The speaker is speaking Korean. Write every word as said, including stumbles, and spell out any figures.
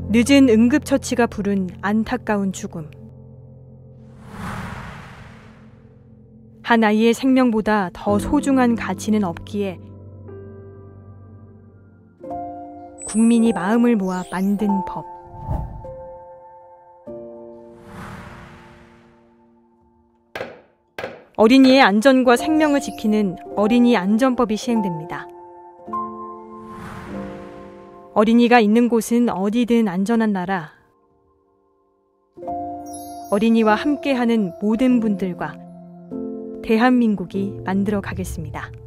늦은 응급처치가 부른 안타까운 죽음. 한 아이의 생명보다 더 소중한 가치는 없기에 국민이 마음을 모아 만든 법. 어린이의 안전과 생명을 지키는 어린이 안전법이 시행됩니다. 어린이가 있는 곳은 어디든 안전한 나라. 어린이와 함께하는 모든 분들과 대한민국이 만들어 가겠습니다.